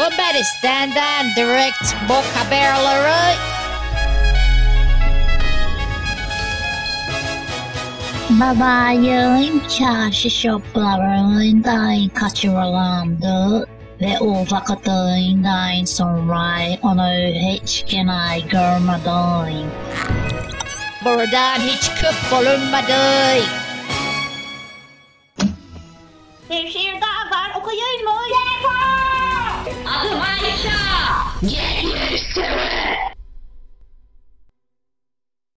Bulgaristan'dan direkt bok haberleri. Babayım çarşı şoplarından kaçırılandı ve o vakitinden sonra onu hiç gene görmedim. Buradan hiç küp bulunmadı. Bir şiir daha var, okuyayım mı? Adım Ayşe. Gelirsin.